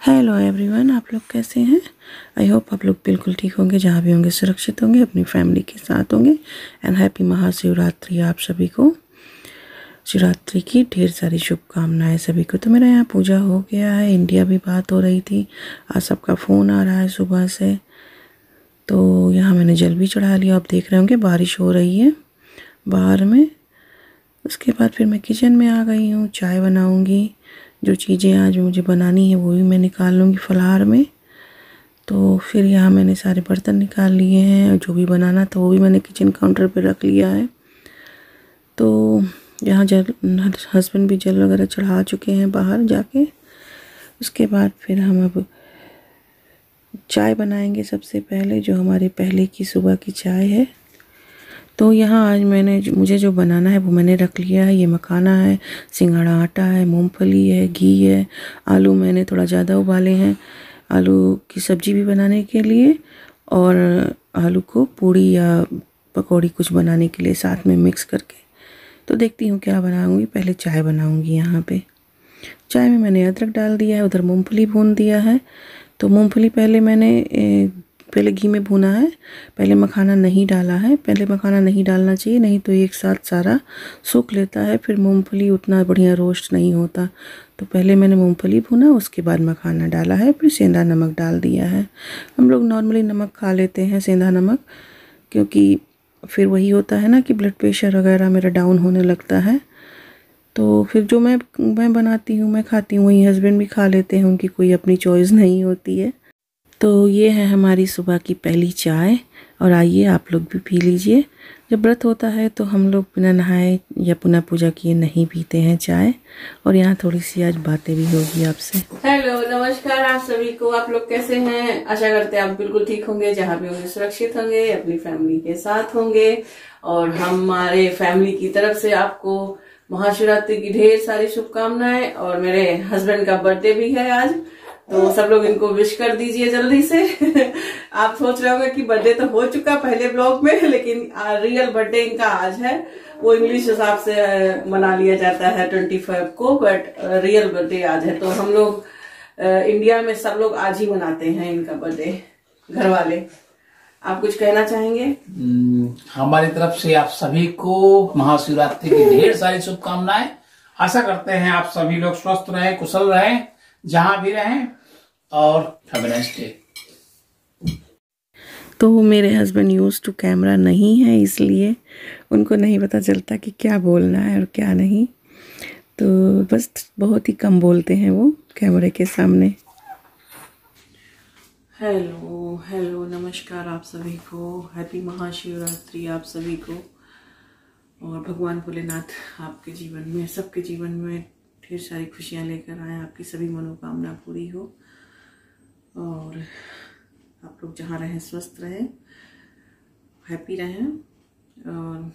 Hello everyone, आप लोग कैसे हैं। आई होप आप लोग बिल्कुल ठीक होंगे, जहाँ भी होंगे सुरक्षित होंगे, अपनी फैमिली के साथ होंगे। एंड हैप्पी महाशिवरात्रि आप सभी को। शिवरात्रि की ढेर सारी शुभकामनाएं सभी को। तो मेरा यहाँ पूजा हो गया है, इंडिया भी बात हो रही थी, आज सबका फ़ोन आ रहा है सुबह से। तो यहाँ मैंने जल भी चढ़ा लिया। आप देख रहे होंगे बारिश हो रही है बाहर में। उसके बाद फिर मैं किचन में आ गई हूँ, चाय बनाऊँगी। जो चीज़ें आज मुझे बनानी है वो भी मैं निकाल लूँगी फलाहार में। तो फिर यहाँ मैंने सारे बर्तन निकाल लिए हैं, और जो भी बनाना था वो भी मैंने किचन काउंटर पे रख लिया है। तो यहाँ हस्बैंड भी जल वगैरह चढ़ा चुके हैं बाहर जाके। उसके बाद फिर हम अब चाय बनाएंगे सबसे पहले, जो हमारे पहले की सुबह की चाय है। तो यहाँ आज मुझे जो बनाना है वो मैंने रख लिया है। ये मखाना है, सिंघाड़ा आटा है, मूंगफली है, घी है, आलू मैंने थोड़ा ज़्यादा उबाले हैं आलू की सब्ज़ी भी बनाने के लिए, और आलू को पूड़ी या पकौड़ी कुछ बनाने के लिए साथ में मिक्स करके। तो देखती हूँ क्या बनाऊँगी। पहले चाय बनाऊँगी। यहाँ पे चाय में मैंने अदरक डाल दिया है, उधर मूंगफली भून दिया है। तो मूंगफली पहले घी में भूना है, पहले मखाना नहीं डाला है। पहले मखाना नहीं डालना चाहिए, नहीं तो एक साथ सारा सूख लेता है, फिर मूंगफली उतना बढ़िया रोस्ट नहीं होता। तो पहले मैंने मूंगफली भूना, उसके बाद मखाना डाला है, फिर सेंधा नमक डाल दिया है। हम लोग नॉर्मली नमक खा लेते हैं, सेंधा नमक, क्योंकि फिर वही होता है ना कि ब्लड प्रेशर वगैरह मेरा डाउन होने लगता है। तो फिर जो मैं बनाती हूँ, मैं खाती हूँ, वही हस्बैंड भी खा लेते हैं, उनकी कोई अपनी चॉइस नहीं होती है। तो ये है हमारी सुबह की पहली चाय, और आइए आप लोग भी पी लीजिए। जब व्रत होता है तो हम लोग बिना नहाए या पुनः पूजा किए नहीं पीते हैं चाय। और यहाँ थोड़ी सी आज बातें भी होगी आपसे। हेलो, नमस्कार आप सभी को। आप लोग कैसे हैं? आशा करते हैं आप बिल्कुल ठीक होंगे, जहाँ भी होंगे सुरक्षित होंगे, अपनी फैमिली के साथ होंगे। और हमारे फैमिली की तरफ से आपको महाशिवरात्रि की ढेर सारी शुभकामनाएं। और मेरे हस्बैंड का बर्थडे भी है आज, तो सब लोग इनको विश कर दीजिए जल्दी से। आप सोच रहे होंगे कि बर्थडे तो हो चुका पहले ब्लॉग में, लेकिन रियल बर्थडे इनका आज है। वो इंग्लिश हिसाब से मना लिया जाता है 25 को, बट रियल बर्थडे आज है। तो हम लोग इंडिया में सब लोग आज ही मनाते हैं इनका बर्थडे, घर वाले। आप कुछ कहना चाहेंगे? हमारी तरफ से आप सभी को महाशिवरात्रि की ढेर सारी शुभकामनाएं। आशा करते हैं आप सभी लोग स्वस्थ रहें, कुशल रहें, जहां भी रहें, और हैव अ नाइस डे। तो मेरे हस्बैंड यूज टू कैमरा नहीं है, इसलिए उनको नहीं पता चलता कि क्या बोलना है और क्या नहीं। तो बस बहुत ही कम बोलते हैं वो कैमरे के सामने। हेलो, नमस्कार आप सभी को। हैप्पी महाशिवरात्रि आप सभी को। और भगवान भोलेनाथ आपके जीवन में, सबके जीवन में ढेर सारी खुशियां लेकर आए, आपकी सभी मनोकामना पूरी हो, और आप लोग जहाँ रहें स्वस्थ रहें, हैप्पी रहें। और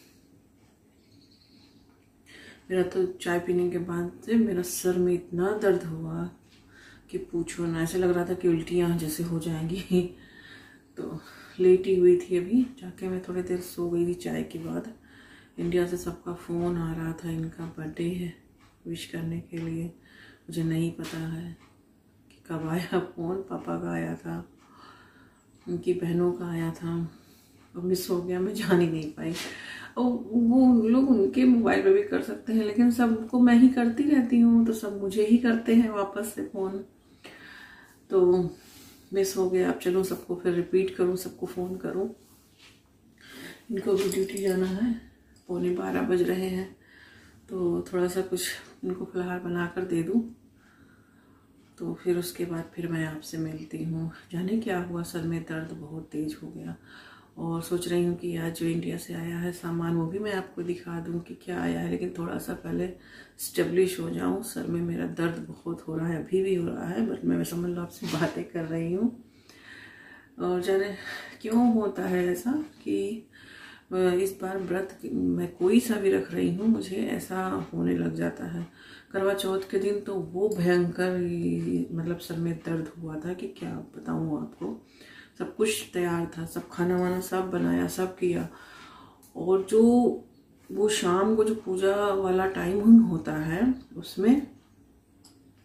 मेरा तो चाय पीने के बाद से मेरा सर में इतना दर्द हुआ कि पूछो ना, ऐसे लग रहा था कि उल्टियाँ जैसे हो जाएंगी। तो लेटी हुई थी, अभी जाके मैं थोड़ी देर सो गई थी चाय के बाद। इंडिया से सबका फ़ोन आ रहा था, इनका बर्थडे है, विश करने के लिए। मुझे नहीं पता है कि कब आया फ़ोन। पापा का आया था, उनकी बहनों का आया था, और मिस हो गया, मैं जान ही नहीं पाई। और वो लोग उनके मोबाइल पे भी कर सकते हैं, लेकिन सबको मैं ही करती रहती हूँ, तो सब मुझे ही करते हैं वापस से फ़ोन। तो मिस हो गया। अब चलो सबको फिर रिपीट करूँ, सबको फ़ोन करूँ। इनको भी ड्यूटी जाना है, 11:15 बज रहे हैं, तो थोड़ा सा कुछ इनको फलाहार बना कर दे दूँ, तो फिर उसके बाद फिर मैं आपसे मिलती हूँ। जाने क्या हुआ, सर में दर्द बहुत तेज हो गया। और सोच रही हूँ कि आज जो इंडिया से आया है सामान, वो भी मैं आपको दिखा दूँ कि क्या आया है, लेकिन थोड़ा सा पहले स्टेब्लिश हो जाऊँ। सर में मेरा दर्द बहुत हो रहा है, अभी भी हो रहा है, बट मैं समझ लो आपसे बातें कर रही हूँ। और जाने क्यों होता है ऐसा कि इस बार व्रत मैं कोई सा भी रख रही हूँ, मुझे ऐसा होने लग जाता है। करवा चौथ के दिन तो वो भयंकर मतलब सर में दर्द हुआ था कि क्या बताऊँ आपको। सब कुछ तैयार था, सब खाना वाना सब बनाया, सब किया, और जो वो शाम को जो पूजा वाला टाइम होता है, उसमें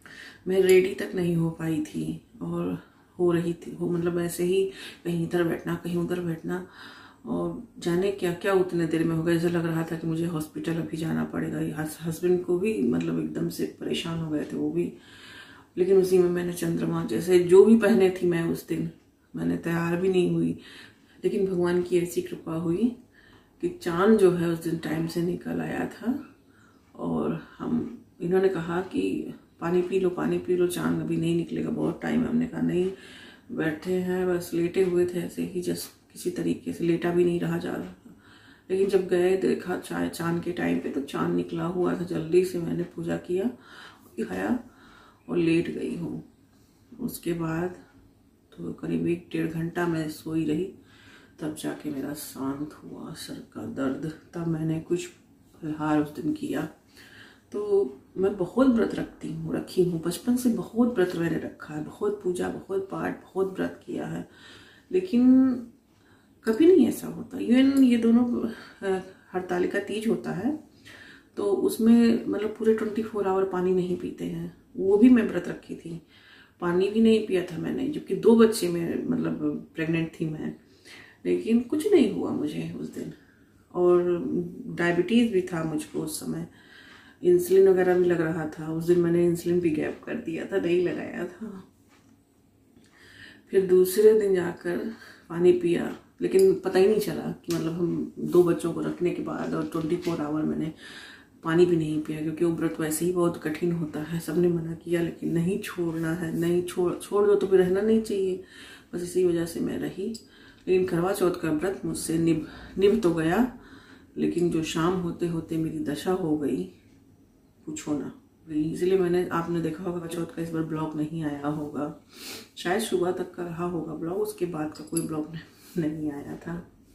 मैं रेडी तक नहीं हो पाई थी और हो रही थी मतलब ऐसे ही कहीं इधर बैठना कहीं उधर बैठना, और जाने क्या क्या उतने देर में हो गया। ऐसा लग रहा था कि मुझे हॉस्पिटल अभी जाना पड़ेगा। हस्बैंड को भी मतलब एकदम से परेशान हो गए थे वो भी। लेकिन उसी में मैंने चंद्रमा जैसे जो भी पहने थी मैं उस दिन, मैंने तैयार भी नहीं हुई, लेकिन भगवान की ऐसी कृपा हुई कि चांद जो है उस दिन टाइम से निकल आया था। और इन्होंने कहा कि पानी पी लो, चांद अभी नहीं निकलेगा, बहुत टाइम है। हमने कहा नहीं, बैठे हैं बस, लेटे हुए थे ऐसे ही, जस्ट किसी तरीके से, लेटा भी नहीं रहा जा रहा था। लेकिन जब गए देखा चांद के टाइम पे तो चांद निकला हुआ था। जल्दी से मैंने पूजा किया, खाया और लेट गई हूँ। उसके बाद तो करीब 1-1.5 घंटा मैं सोई रही, तब जाके मेरा शांत हुआ सर का दर्द। तब मैंने कुछ फलहार उस दिन किया। तो मैं बहुत व्रत रखी हूँ, बचपन से बहुत व्रत मैंने रखा है, बहुत पूजा, बहुत पाठ, बहुत व्रत किया है, लेकिन कभी नहीं ऐसा होता। इवन ये दोनों हरतालिका तीज होता है तो उसमें मतलब पूरे 24 आवर पानी नहीं पीते हैं, वो भी मैं व्रत रखी थी, पानी भी नहीं पिया था मैंने, जबकि 2 बच्चे में मतलब प्रेग्नेंट थी मैं, लेकिन कुछ नहीं हुआ मुझे उस दिन। और डायबिटीज़ भी था मुझको उस समय, इंसुलिन वगैरह भी लग रहा था। उस दिन मैंने इंसुलिन भी गैप कर दिया था, नहीं लगाया था। फिर दूसरे दिन जाकर पानी पिया, लेकिन पता ही नहीं चला कि मतलब हम 2 बच्चों को रखने के बाद और 24 आवर मैंने पानी भी नहीं पिया, क्योंकि वो व्रत वैसे ही बहुत कठिन होता है। सबने मना किया लेकिन नहीं छोड़ना है, नहीं छोड़ दो तो फिर रहना नहीं चाहिए, बस इसी वजह से मैं रही। लेकिन करवा चौथ का व्रत मुझसे निभ तो गया, लेकिन जो शाम होते होते मेरी दशा हो गई, पूछो ना। इसलिए आपने देखा होगा करवा चौथ का इस बार ब्लॉग नहीं आया होगा, शायद सुबह तक का रहा होगा ब्लॉग, उसके बाद का कोई ब्लॉग नहीं आया था।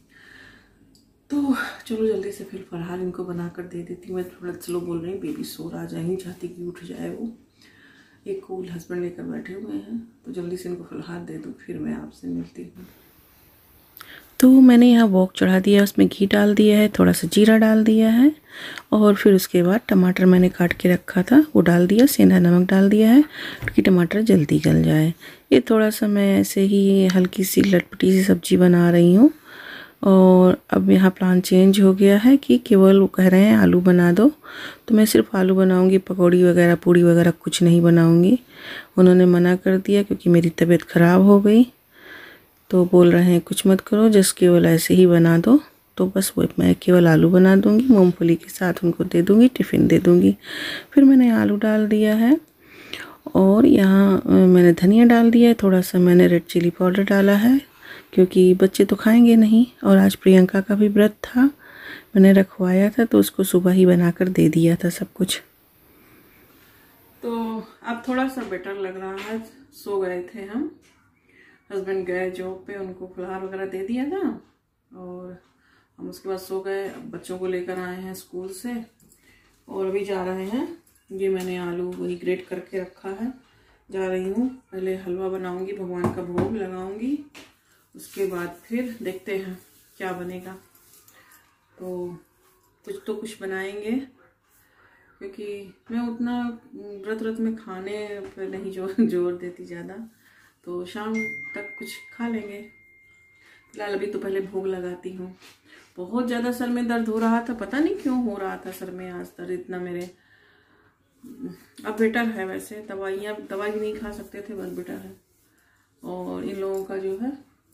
तो चलो जल्दी से फिर फलहार इनको बनाकर दे देती हूँ। मैं थोड़ा स्लो बोल रही हूँ, बेबी सो रहा जाए, नहीं चाहती कि उठ जाए वो। एक कूल हस्बैंड लेकर बैठे हुए हैं, तो जल्दी से इनको फलहार दे दूँ, फिर मैं आपसे मिलती हूँ। तो मैंने यहाँ वॉक चढ़ा दिया, उसमें घी डाल दिया है, थोड़ा सा जीरा डाल दिया है, और फिर उसके बाद टमाटर मैंने काट के रखा था वो डाल दिया, सेंधा नमक डाल दिया है कि टमाटर जल्दी गल जाए। ये थोड़ा सा मैं ऐसे ही हल्की सी लटपटी सी सब्ज़ी बना रही हूँ। और अब यहाँ प्लान चेंज हो गया है कि केवल वो कह रहे हैं आलू बना दो, तो मैं सिर्फ आलू बनाऊँगी, पकौड़ी वगैरह पूड़ी वगैरह कुछ नहीं बनाऊँगी। उन्होंने मना कर दिया क्योंकि मेरी तबीयत ख़राब हो गई, तो बोल रहे हैं कुछ मत करो, जस्ट केवल ऐसे ही बना दो। तो बस वो मैं केवल आलू बना दूंगी, मूंगफली के साथ उनको दे दूंगी, टिफ़िन दे दूंगी। फिर मैंने आलू डाल दिया है और यहाँ मैंने धनिया डाल दिया है, थोड़ा सा मैंने रेड चिली पाउडर डाला है क्योंकि बच्चे तो खाएंगे नहीं। और आज प्रियंका का भी व्रत था, मैंने रखवाया था तो उसको सुबह ही बनाकर दे दिया था सब कुछ। तो अब थोड़ा सा बेटर लग रहा है। सो गए थे हम, हस्बैंड गए जॉब पे, उनको फलहार वगैरह दे दिया था और हम उसके बाद सो गए। बच्चों को लेकर आए हैं स्कूल से और अभी जा रहे हैं। ये मैंने आलू वही ग्रेट करके रखा है, जा रही हूँ। पहले हलवा बनाऊंगी, भगवान का भोग लगाऊंगी, उसके बाद फिर देखते हैं क्या बनेगा। तो कुछ बनाएंगे, क्योंकि मैं उतना व्रत में खाने पर नहीं जोर देती ज़्यादा, तो शाम तक कुछ खा लेंगे। फिलहाल अभी तो पहले भोग लगाती हूँ। बहुत ज़्यादा सर में दर्द हो रहा था, पता नहीं क्यों हो रहा था सर में आज दर्द इतना मेरे। अब बेटर है, वैसे दवाई भी नहीं खा सकते थे, बस बेटर है। और इन लोगों का जो है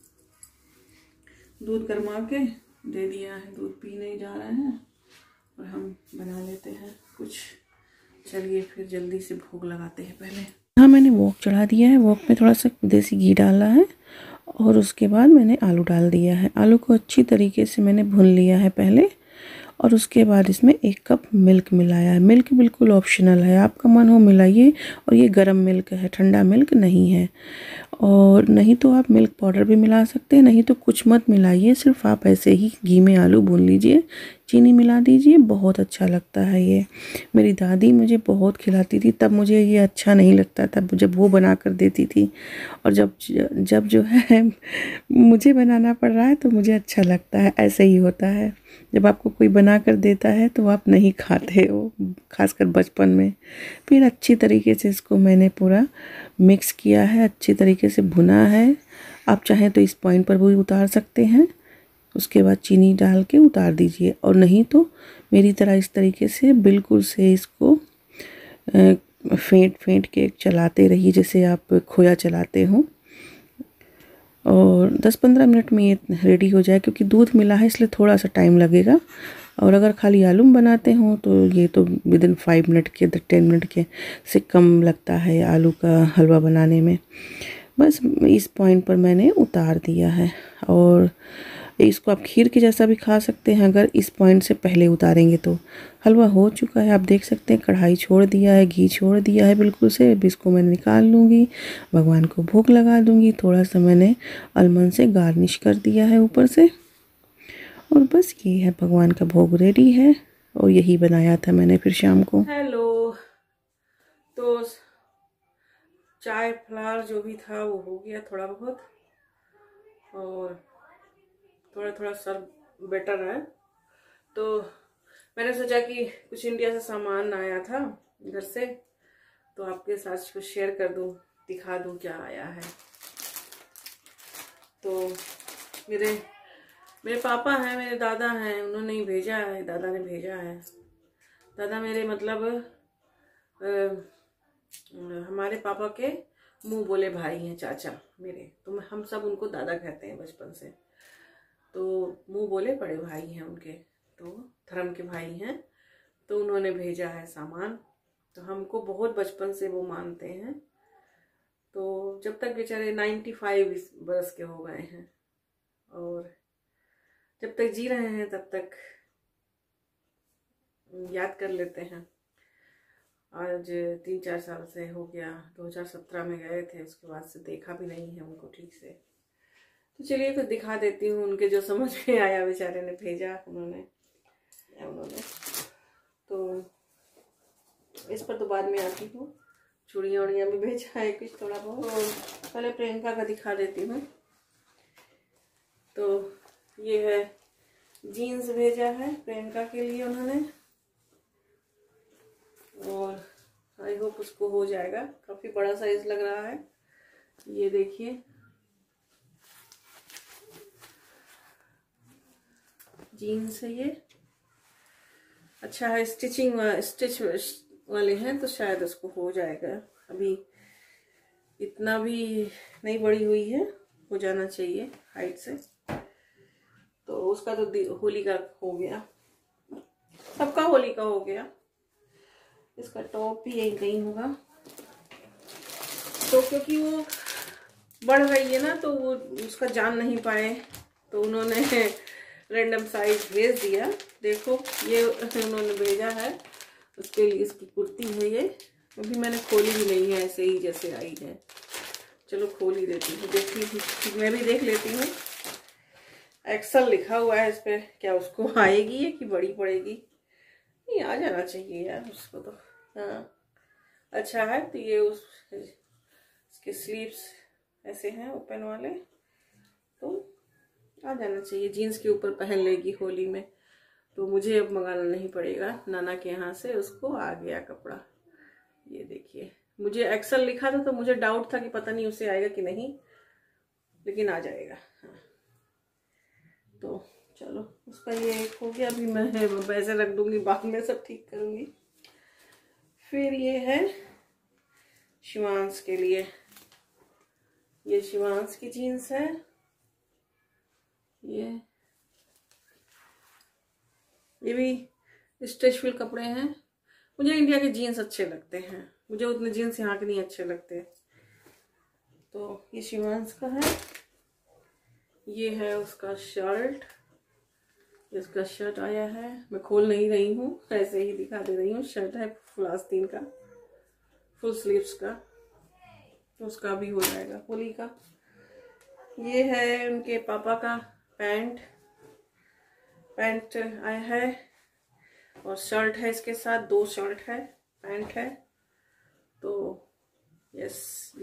दूध गर्मा के दे दिया है, दूध पी नहीं जा रहे हैं और हम बना लेते हैं कुछ। चलिए फिर जल्दी से भोग लगाते हैं पहले। हाँ, मैंने वॉक चढ़ा दिया है, वॉक में थोड़ा सा देसी घी डाला है और उसके बाद मैंने आलू डाल दिया है। आलू को अच्छी तरीके से मैंने भून लिया है पहले, और उसके बाद इसमें 1 कप मिल्क मिलाया है। मिल्क बिल्कुल ऑप्शनल है, आपका मन हो मिलाइए। और ये गरम मिल्क है, ठंडा मिल्क नहीं है। और नहीं तो आप मिल्क पाउडर भी मिला सकते हैं, नहीं तो कुछ मत मिलाइए, सिर्फ आप ऐसे ही घी में आलू भून लीजिए, चीनी मिला दीजिए, बहुत अच्छा लगता है ये। मेरी दादी मुझे बहुत खिलाती थी, तब मुझे ये अच्छा नहीं लगता था जब वो बना कर देती थी, और जब जब जो है मुझे बनाना पड़ रहा है तो मुझे अच्छा लगता है। ऐसे ही होता है, जब आपको कोई बना कर देता है तो आप नहीं खाते हो, खासकर बचपन में। फिर अच्छी तरीके से इसको मैंने पूरा मिक्स किया है, अच्छी तरीके से भुना है। आप चाहें तो इस पॉइंट पर भी उतार सकते हैं, उसके बाद चीनी डाल के उतार दीजिए, और नहीं तो मेरी तरह इस तरीके से बिल्कुल से इसको फेंट फेंट के चलाते रहिए, जैसे आप खोया चलाते हो, और 10-15 मिनट में ये रेडी हो जाए। क्योंकि दूध मिला है इसलिए थोड़ा सा टाइम लगेगा, और अगर खाली आलू बनाते हो तो ये तो विदिन 5 मिनट के 10 मिनट के से कम लगता है आलू का हलवा बनाने में। बस इस पॉइंट पर मैंने उतार दिया है, और इसको आप खीर के जैसा भी खा सकते हैं अगर इस पॉइंट से पहले उतारेंगे तो। हलवा हो चुका है, आप देख सकते हैं, कढ़ाई छोड़ दिया है, घी छोड़ दिया है बिल्कुल से। अब इसको मैं निकाल लूँगी, भगवान को भोग लगा दूँगी। थोड़ा सा मैंने आलमंड से गार्निश कर दिया है ऊपर से, और बस ये है, भगवान का भोग रेडी है। और यही बनाया था मैंने फिर शाम को। हेलो, तो चाय फलार जो भी था वो हो गया थोड़ा बहुत, और थोड़ा थोड़ा सर बेटर है। तो मैंने सोचा कि कुछ इंडिया से सामान आया था घर से, तो आपके साथ कुछ शेयर कर दूं, दिखा दूं क्या आया है। तो मेरे पापा हैं, मेरे दादा हैं, उन्होंने ही भेजा है, दादा ने भेजा है। दादा मेरे मतलब हमारे पापा के मुंह बोले भाई हैं, चाचा मेरे, तो हम सब उनको दादा कहते हैं बचपन से। तो मुंह बोले बड़े भाई हैं उनके, तो धर्म के भाई हैं, तो उन्होंने भेजा है सामान। तो हमको बहुत बचपन से वो मानते हैं, तो जब तक बेचारे 95 बरस के हो गए हैं, और जब तक जी रहे हैं तब तक याद कर लेते हैं। आज 3-4 साल से हो गया, 2017 में गए थे, उसके बाद से देखा भी नहीं है उनको ठीक से। तो चलिए कुछ दिखा देती हूँ, उनके जो समझ में आया, बेचारे ने भेजा उन्होंने। तो इस पर तो बाद में आती हूँ। चूड़ियाँ उड़ियाँ भी भेजा है कुछ थोड़ा बहुत, तो पहले प्रियंका का दिखा देती हूँ। तो ये है जीन्स भेजा है प्रियंका के लिए उन्होंने, और आई होप उसको हो जाएगा। काफी बड़ा साइज लग रहा है, ये देखिए जीन्स है ये, अच्छा है, स्टिच वाले हैं तो शायद उसको हो जाएगा। अभी इतना भी नहीं बड़ी हुई है, हो जाना चाहिए हाइट से। तो उसका तो होली का हो गया, सबका होली का हो गया। इसका टॉप भी यही कहीं होगा, तो क्योंकि वो बढ़ रही है ना, तो वो उसका जान नहीं पाए, तो उन्होंने रैंडम साइज भेज दिया। देखो ये उन्होंने भेजा है, उसके लिए इसकी कुर्ती है ये। अभी मैंने खोली भी नहीं है, ऐसे ही जैसे आई है। चलो खोल ही देती हूँ, देखती मैं भी देख लेती हूँ। एक्सल लिखा हुआ है इस पे, क्या उसको आएगी है कि बड़ी पड़ेगी? नहीं, आ जाना चाहिए यार उसको तो। हाँ अच्छा है। तो ये इसके स्लीव्स ऐसे हैं ओपन वाले, तो आ जाना चाहिए। जीन्स के ऊपर पहन लेगी होली में, तो मुझे अब मंगाना नहीं पड़ेगा, नाना के यहाँ से उसको आ गया कपड़ा। ये देखिए, मुझे एक्सल लिखा था तो मुझे डाउट था कि पता नहीं उसे आएगा कि नहीं, लेकिन आ जाएगा। हाँ। तो चलो उसका ये एक हो गया। अभी मैं वैसे रख दूंगी, बाद में सब ठीक करूंगी। फिर ये है शिवांश के लिए, ये शिवांश की जीन्स है। ये भी स्ट्रेचफुल कपड़े हैं। मुझे इंडिया के जीन्स अच्छे लगते हैं, मुझे उतने जीन्स यहाँ के नहीं अच्छे लगते। तो ये शिवांश का है। ये है उसका शर्ट, इसका शर्ट आया है, मैं खोल नहीं रही हूँ, ऐसे ही दिखा दे रही हूँ। शर्ट है फुल आस्तीन का, फुल स्लीव्स का, तो उसका भी हो जाएगा होली का। ये है उनके पापा का पैंट पैंट आया है और शर्ट है इसके साथ, 2 शर्ट है, पैंट है। तो यस,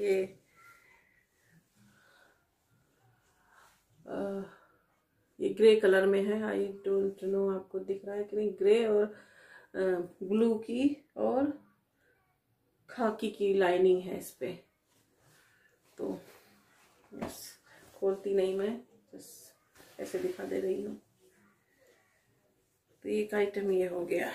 ये ग्रे कलर में है। आई डोंट नो आपको दिख रहा है कि नहीं, ग्रे और ब्लू की और खाकी की लाइनिंग है इस पे। तो यस, खोलती नहीं मैं, बस ऐसे दिखा दे रही हूँ। तो एक आइटम ये हो गया।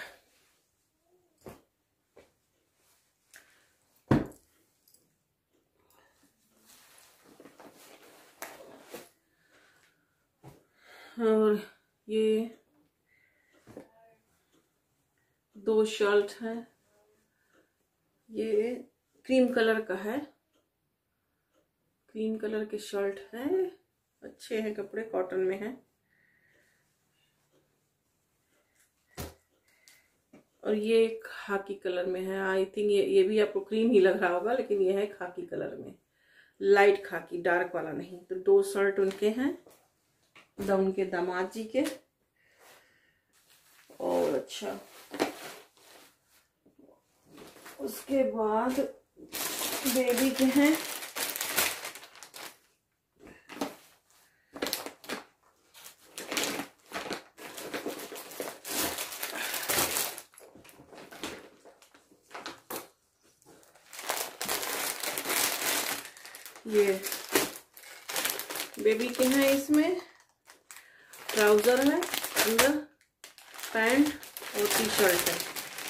और ये 2 शर्ट है, ये क्रीम कलर का है, क्रीम कलर के शर्ट है, अच्छे हैं कपड़े, कॉटन में है। और ये खाकी कलर में है। आई थिंक ये भी आपको क्रीम ही लग रहा होगा, लेकिन ये है खाकी कलर में, लाइट खाकी, डार्क वाला नहीं। तो 2 शर्ट उनके हैं, उनके दामाद जी के। और अच्छा, उसके बाद बेबी के हैं। ये बेबी के हैं, इसमें ट्राउजर है अंदर, पैंट और टी शर्ट है।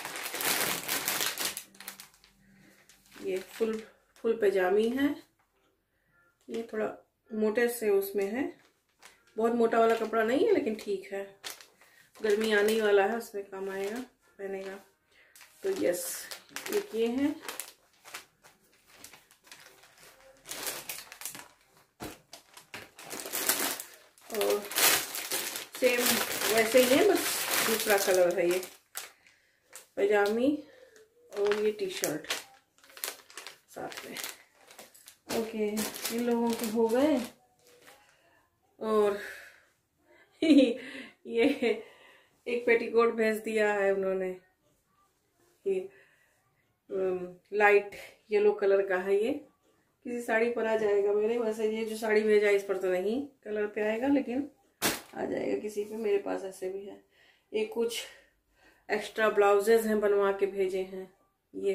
ये फुल पैजामी है। ये थोड़ा मोटे से उसमें है, बहुत मोटा वाला कपड़ा नहीं है, लेकिन ठीक है, गर्मी आने वाला है, उसमें काम आएगा, पहनेगा। तो यस, एक ये है। और सेम वैसे ही है, बस दूसरा कलर है। ये पैजामी और ये टी शर्ट साथ में। ओके, इन लोगों के हो गए। और ये एक पेटीकोट भेज दिया है उन्होंने, ये लाइट येलो कलर का है। ये किसी साड़ी पर आ जाएगा मेरे, वैसे ये जो साड़ी भेजा इस पर तो नहीं कलर पे आएगा, लेकिन आ जाएगा किसी पे। मेरे पास ऐसे भी है। ये कुछ एक्स्ट्रा ब्लाउजेज हैं, बनवा के भेजे हैं, ये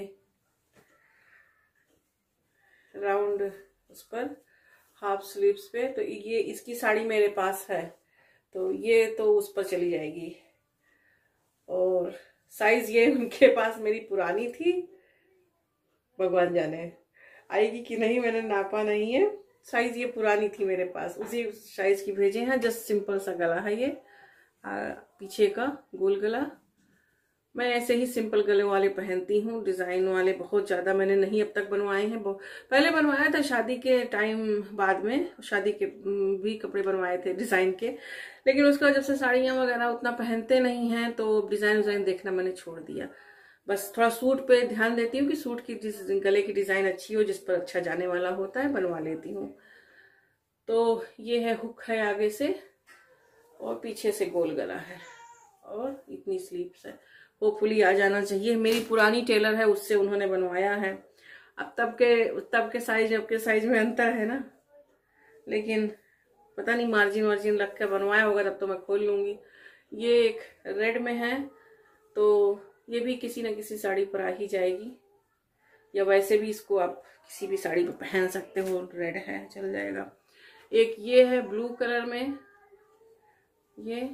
राउंड उस पर हाफ स्लीव्स पे। तो ये इसकी साड़ी मेरे पास है, तो ये तो उस पर चली जाएगी। और साइज ये उनके पास मेरी पुरानी थी, भगवान जाने आएगी कि नहीं, मैंने नापा नहीं है। साइज ये पुरानी थी मेरे पास, उसी साइज की भेजे हैं। जस्ट सिंपल सा गला है ये, पीछे का गोल गला। मैं ऐसे ही सिंपल गले वाले पहनती हूँ, डिजाइन वाले बहुत ज्यादा मैंने नहीं अब तक बनवाए हैं। पहले बनवाया था शादी के टाइम, बाद में शादी के भी कपड़े बनवाए थे डिजाइन के, लेकिन उसका जब से साड़ियाँ वगैरह उतना पहनते नहीं हैं, तो डिजाइन देखना मैंने छोड़ दिया। बस थोड़ा सूट पे ध्यान देती हूँ कि सूट की गले की डिजाइन अच्छी हो, जिस पर अच्छा जाने वाला होता है, बनवा लेती हूँ। तो ये है, हुक है आगे से और पीछे से गोल गला है और इतनी स्लीव्स है। होपफुली आ जाना चाहिए। मेरी पुरानी टेलर है, उससे उन्होंने बनवाया है। अब तब के साइज अब के साइज में अंतर है ना, लेकिन पता नहीं मार्जिन वार्जिन रख कर बनवाया होगा, तब तो मैं खोल लूंगी। ये एक रेड में है, तो ये भी किसी न किसी साड़ी पर आ ही जाएगी, या वैसे भी इसको आप किसी भी साड़ी पर पहन सकते हो, रेड है चल जाएगा। एक ये है ब्लू कलर में ये,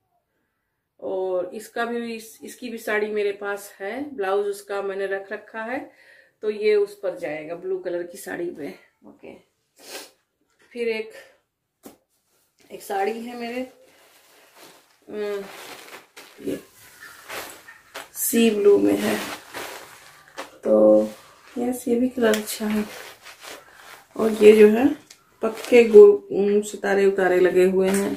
और इसकी भी साड़ी मेरे पास है, ब्लाउज उसका मैंने रख रखा है, तो ये उस पर जाएगा ब्लू कलर की साड़ी पे। ओके, फिर एक साड़ी है मेरे, ये सी ब्लू में है, तो यस ये भी कलर अच्छा है। और ये जो है पक्के गोल सितारे उतारे लगे हुए हैं,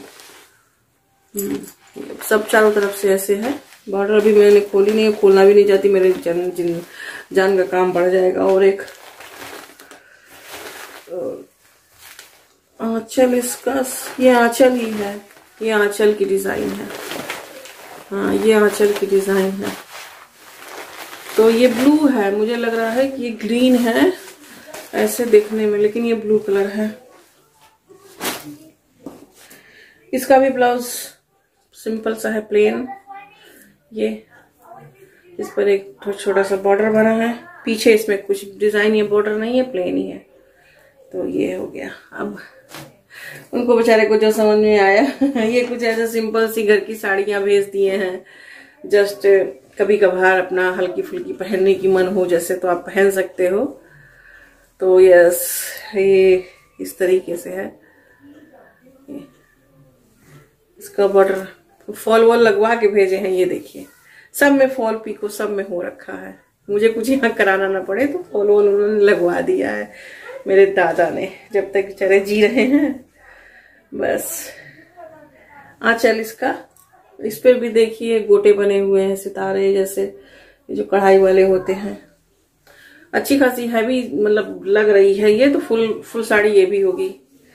सब चारों तरफ से ऐसे है। बॉर्डर भी मैंने खोली नहीं है, खोलना भी नहीं चाहती, मेरे जान का काम बढ़ जाएगा। और एक आंचल, इसका ये आंचल ही है, ये आंचल की डिजाइन है। हाँ ये आंचल की डिजाइन है। तो ये ब्लू है, मुझे लग रहा है कि ये ग्रीन है ऐसे देखने में, लेकिन ये ब्लू कलर है। इसका भी ब्लाउज सिंपल सा है, प्लेन। ये इस पर एक छोटा सा बॉर्डर बना है, पीछे इसमें कुछ डिजाइन या बॉर्डर नहीं है, प्लेन ही है। तो ये हो गया। अब उनको बेचारे को जो समझ में आया ये कुछ ऐसा सिंपल सी घर की साड़ियां भेज दिए हैं, जस्ट कभी कभार अपना हल्की फुल्की पहनने की मन हो जैसे तो आप पहन सकते हो। तो यस, ये इस तरीके से है। इसका बॉर्डर फॉल वॉल लगवा के भेजे हैं, ये देखिए सब में फॉल पिको सब में हो रखा है, मुझे कुछ यहाँ कराना ना पड़े तो फॉल वॉल उन्होंने लगवा दिया है मेरे दादा ने, जब तक बेचारे जी रहे हैं। बस आंचल इसका, इस पर भी देखिए गोटे बने हुए हैं सितारे जैसे, ये जो कढ़ाई वाले होते हैं। अच्छी खासी हैवी मतलब लग रही है ये तो, फुल साड़ी ये भी होगी।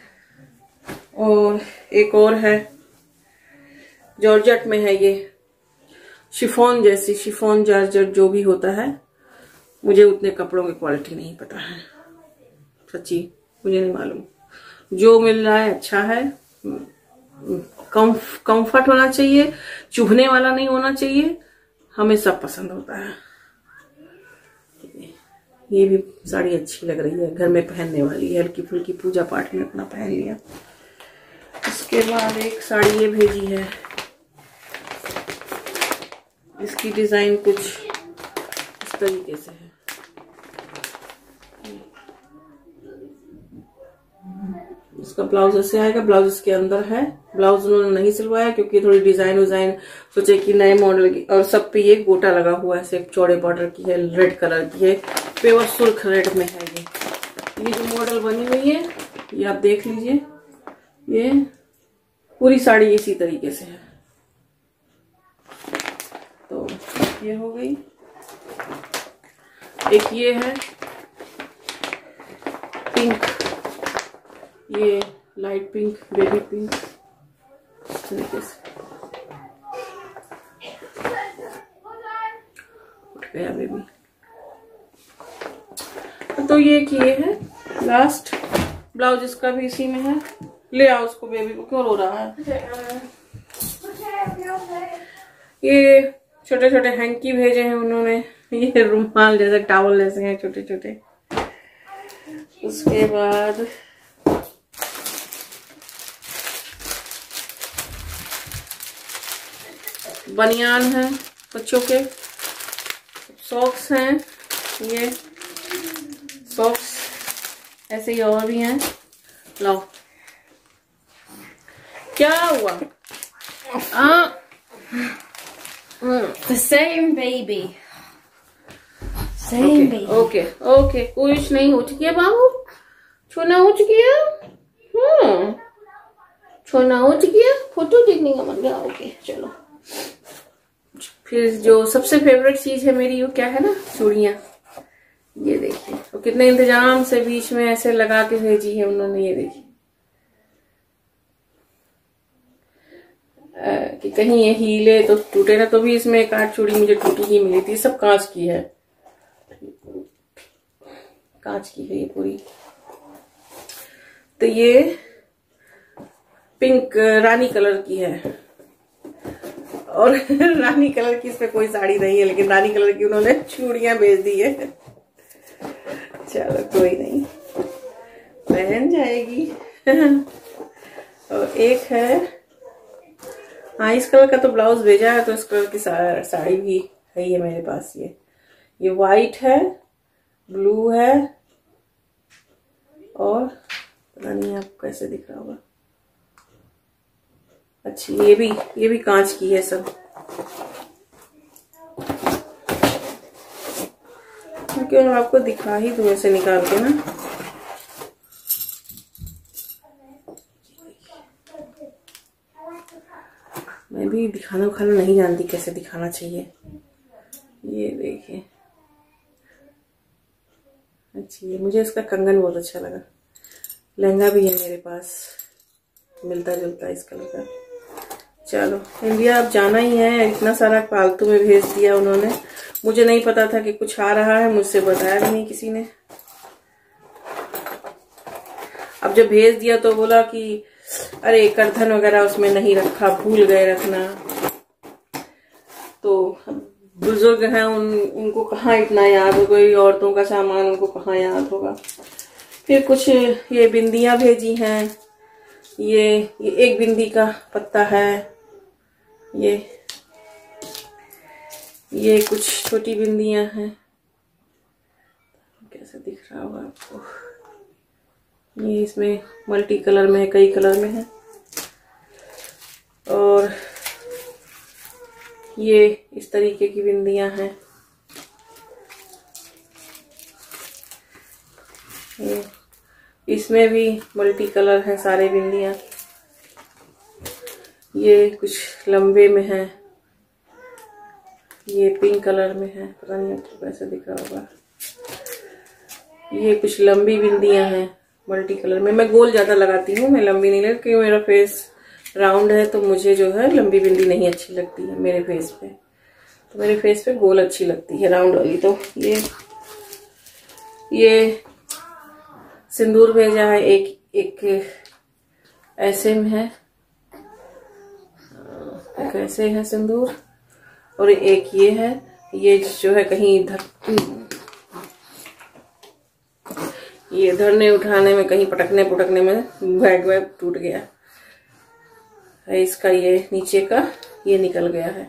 और एक और है जॉर्जेट में है, ये शिफॉन जैसी, शिफॉन जॉर्जेट जो भी होता है, मुझे उतने कपड़ों की क्वालिटी नहीं पता है सच्ची, मुझे नहीं मालूम। जो मिल रहा है अच्छा है, कंफर्ट होना चाहिए, चुभने वाला नहीं होना चाहिए, हमें सब पसंद होता है। ये भी साड़ी अच्छी लग रही है, घर में पहनने वाली है, हल्की फुल्की पूजा पाठ में अपना पहन लिया। इसके बाद एक साड़ी ये भेजी है, इसकी डिजाइन कुछ इस तरीके से है। इसका ब्लाउज ऐसे आएगा, ब्लाउज इसके अंदर है। ब्लाउज उन्होंने नहीं सिलवाया क्योंकि थोड़ी डिजाइन विजाइन सोचे कि नए मॉडल की, और सब पे ये गोटा लगा हुआ है, सिर्फ चौड़े बॉर्डर की है, रेड कलर की है, पेवर सुर्ख रेड में है। ये जो मॉडल बनी हुई है ये आप देख लीजिए, ये पूरी साड़ी इसी तरीके से है। तो ये हो गई। एक ये है पिंक, ये लाइट पिंक, बेबी पिंक इस तरीके से उठ गया बेबी। तो ये किए हैं लास्ट, ब्लाउज इसका भी इसी में है। ले आओ उसको, बेबी को क्यों रो रहा है। ये छोटे छोटे हैंकी भेजे हैं उन्होंने, ये रुमाल जैसे टॉवल जैसे हैं छोटे छोटे। उसके बाद बनियान है बच्चों के, सॉक्स हैं, ये सॉक्स ऐसे ही और भी हैं। लाओ, क्या हुआ? The same baby. Same baby. Okay okay, कुछ नहीं उठ गया बाबू, छोना उठ गया। छोना उठ गया, फोटो देखने का मन गया। ओके चलो, फिर जो सबसे फेवरेट चीज है मेरी वो क्या है ना, चूड़ियां। ये देखिए, तो कितने इंतजाम से बीच में ऐसे लगा के भेजी है उन्होंने। ये देखिए कि कहीं ये हिले तो टूटे ना, तो भी इसमें एक आध चूड़ी मुझे टूटी ही मिली थी। सब कांच की है, कांच की है ये पूरी। तो ये पिंक रानी कलर की है, और रानी कलर की इसमें कोई साड़ी नहीं है, लेकिन रानी कलर की उन्होंने चूड़ियां भेज दी है। चलो कोई नहीं, पहन जाएगी। और एक है, हाँ इस कलर का तो ब्लाउज भेजा है, तो इस कलर की साड़ी भी है ये मेरे पास। ये वाइट है, ब्लू है, और पता नहीं आपको कैसे दिख रहा होगा। अच्छी, ये भी कांच की है सब। क्यों आपको दिखा ही दूं ऐसे निकाल के ना। मैं भी दिखाना उखाना नहीं जानती कैसे दिखाना चाहिए। ये देखिए, अच्छी है, मुझे इसका कंगन बहुत अच्छा लगा। लहंगा भी है मेरे पास मिलता जुलता इस कलर का, चलो इंडिया अब जाना ही है, इतना सारा फालतू में भेज दिया उन्होंने। मुझे नहीं पता था कि कुछ आ रहा है, मुझसे बताया भी नहीं किसी ने। अब जब भेज दिया तो बोला कि अरे करधन वगैरह उसमें नहीं रखा, भूल गए रखना। तो बुजुर्ग हैं उनको कहाँ इतना याद होगा, औरतों का सामान उनको कहाँ याद होगा। फिर कुछ ये बिंदियां भेजी हैं, ये एक बिंदी का पत्ता है, ये कुछ छोटी बिंदियां हैं, कैसे दिख रहा होगा आपको। ये इसमें मल्टी कलर में है, कई कलर में है। और ये इस तरीके की बिंदियां हैं। ये इसमें भी मल्टी कलर है सारे बिंदियां। ये कुछ लंबे में है, ये पिंक कलर में है, पता नहीं आपको कैसे दिख रहा होगा। ये कुछ लंबी बिंदियां हैं मल्टी कलर में। मैं गोल ज्यादा लगाती हूँ, मैं लंबी नहीं लगती, क्योंकि मेरा फेस राउंड है तो मुझे जो है लंबी बिंदी नहीं अच्छी लगती है मेरे फेस पे। तो मेरे फेस पे गोल अच्छी लगती है, राउंड वाली। तो ये सिंदूर भेजा है, एक ऐसे में है, एक ऐसे है सिंदूर, और एक ये है। ये जो है कहीं ये धरने उठाने में, कहीं पटकने पुटकने में बैग वैग टूट गया है, इसका ये नीचे का ये निकल गया है।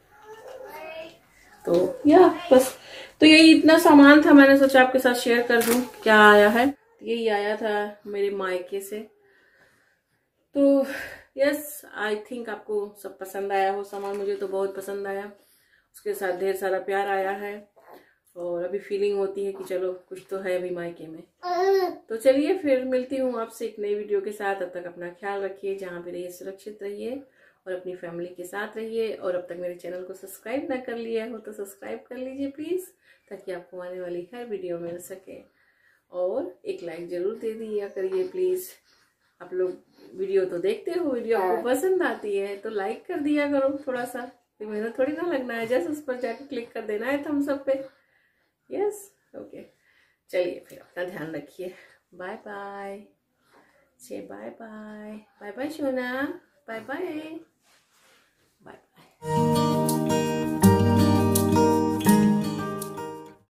तो या बस, तो यही इतना सामान था, मैंने सोचा आपके साथ शेयर कर दूं क्या आया है। यही आया था मेरे मायके से। तो यस, आई थिंक आपको सब पसंद आया हो सामान। मुझे तो बहुत पसंद आया, उसके साथ ढेर सारा प्यार आया है, और अभी फीलिंग होती है कि चलो कुछ तो है अभी मायके में। तो चलिए फिर मिलती हूँ आपसे एक नई वीडियो के साथ। तब तक अपना ख्याल रखिए, जहाँ भी रहिए सुरक्षित रहिए, और अपनी फैमिली के साथ रहिए। और अब तक मेरे चैनल को सब्सक्राइब ना कर लिया हो तो सब्सक्राइब कर लीजिए प्लीज़, ताकि आपको आने वाली हर वीडियो मिल सके। और एक लाइक जरूर दे दिया करिए प्लीज़। आप लोग वीडियो तो देखते हो, वीडियो आपको पसंद आती है तो लाइक कर दिया करो थोड़ा सा, फिर मेहनत थोड़ी ना लगना है, जस्ट उस पर जाके क्लिक कर देना है थम्स अप पे। यस, ओके, चलिए फिर अपना ध्यान रखिए। Bye bye, bye bye, bye bye सोना, बाय बाय।